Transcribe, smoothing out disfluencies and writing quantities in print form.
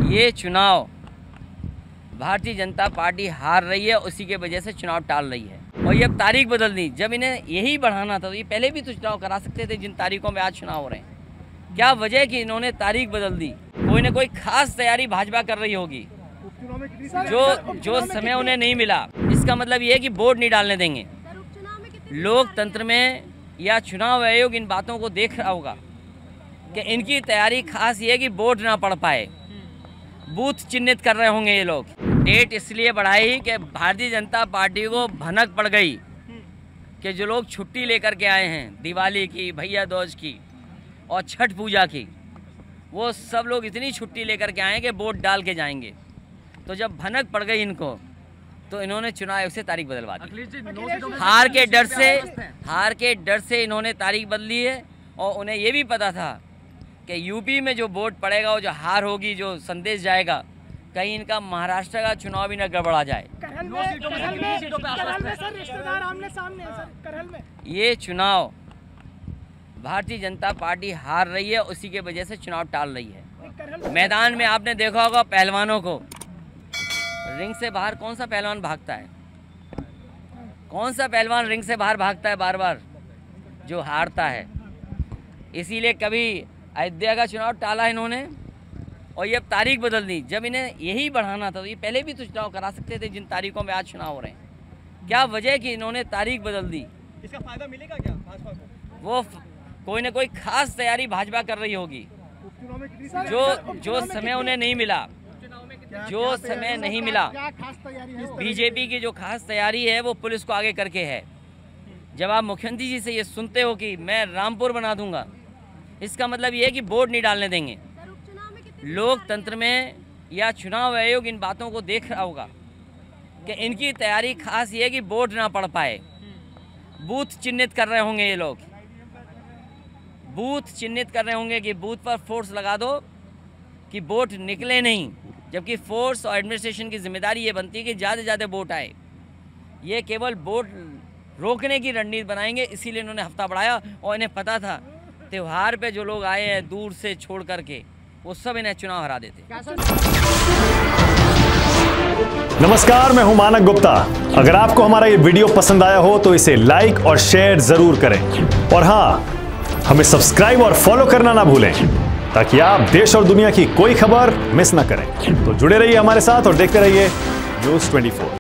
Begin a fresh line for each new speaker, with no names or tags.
ये चुनाव भारतीय जनता पार्टी हार रही है, उसी के वजह से चुनाव टाल रही है और ये अब तारीख बदल दी। जब इन्हें यही बढ़ाना था तो ये पहले भी तो चुनाव करा सकते थे जिन तारीखों में आज चुनाव हो रहे हैं। क्या वजह कि इन्होंने तारीख बदल दी? कोई ना कोई खास तैयारी भाजपा कर रही होगी जो समय उन्हें नहीं मिला। इसका मतलब ये है कि वोट नहीं डालने देंगे। लोकतंत्र में या चुनाव आयोग इन बातों को देख रहा होगा कि इनकी तैयारी खास ये है कि वोट ना पड़ पाए। बूथ चिन्हित कर रहे होंगे ये लोग। डेट इसलिए बढ़ाई कि भारतीय जनता पार्टी को भनक पड़ गई कि जो लोग छुट्टी लेकर के आए हैं दिवाली की, भैया दूज की और छठ पूजा की, वो सब लोग इतनी छुट्टी लेकर के आए कि वोट डाल के जाएंगे। तो जब भनक पड़ गई इनको तो इन्होंने चुनाव आयोग से तारीख बदलवा दी। हार के डर से इन्होंने तारीख बदली है और उन्हें ये भी पता था कि यूपी में जो वोट पड़ेगा और जो हार होगी, जो संदेश जाएगा, कहीं इनका महाराष्ट्र का चुनाव भी न गड़बड़ा जाए। ये चुनाव भारतीय जनता पार्टी हार रही है, उसी के वजह से चुनाव टाल रही है। मैदान में आपने देखा होगा पहलवानों को, रिंग से बाहर कौन सा पहलवान भागता है? कौन सा पहलवान रिंग से बाहर भागता है बार बार? जो हारता है। इसीलिए कभी अयोध्या का चुनाव टाला इन्होंने और ये अब तारीख बदल दी। जब इन्हें यही बढ़ाना था तो ये पहले भी तो चुनाव करा सकते थे जिन तारीखों में आज चुनाव हो रहे हैं। क्या वजह कि इन्होंने तारीख बदल दी?
इसका फायदा मिलेगा क्या भाजपा को?
वो कोई ना कोई खास तैयारी भाजपा कर रही होगी जो समय उन्हें नहीं मिला। बीजेपी की जो खास तैयारी है वो पुलिस को आगे करके है। जब आप मुख्यमंत्री जी से ये सुनते हो कि मैं रामपुर बना दूंगा, इसका मतलब ये है कि वोट नहीं डालने देंगे। लोकतंत्र में या चुनाव आयोग इन बातों को देख रहा होगा कि इनकी तैयारी खास ये है कि वोट ना पड़ पाए। बूथ चिन्हित कर रहे होंगे ये लोग। बूथ चिन्हित कर रहे होंगे कि बूथ पर फोर्स लगा दो कि वोट निकले नहीं, जबकि फोर्स और एडमिनिस्ट्रेशन की जिम्मेदारी ये बनती है कि ज़्यादा से ज़्यादा वोट आए। ये केवल वोट रोकने की रणनीति बनाएंगे, इसीलिए इन्होंने हफ्ता बढ़ाया। और इन्हें पता था त्यौहार पे जो लोग आए हैं दूर से छोड़ करके, वो सब इन्हें चुनाव हरा देते।
नमस्कार, मैं हूं मानक गुप्ता। अगर आपको हमारा ये वीडियो पसंद आया हो तो इसे लाइक और शेयर जरूर करें और हाँ, हमें सब्सक्राइब और फॉलो करना ना भूलें ताकि आप देश और दुनिया की कोई खबर मिस ना करें। तो जुड़े रहिए हमारे साथ और देखते रहिए न्यूज़ 24।